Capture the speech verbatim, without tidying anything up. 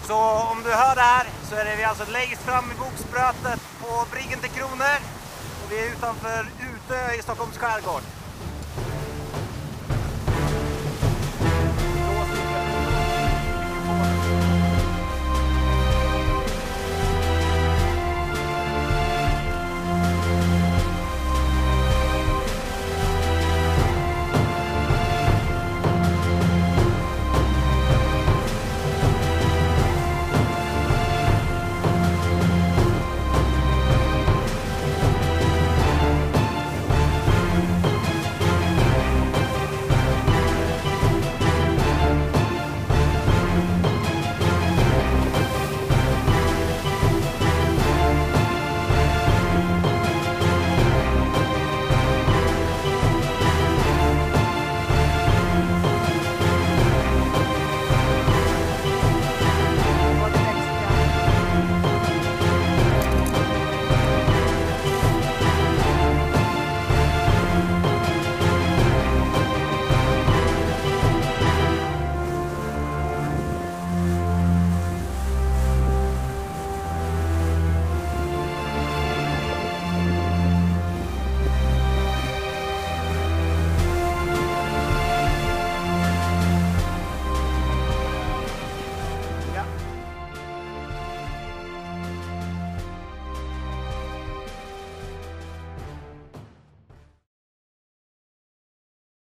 Så om du hör det här så är det vi alltså längst fram i Bogsprötet på Briggen till Kronor. Och vi är utanför Utö i Stockholms skärgård.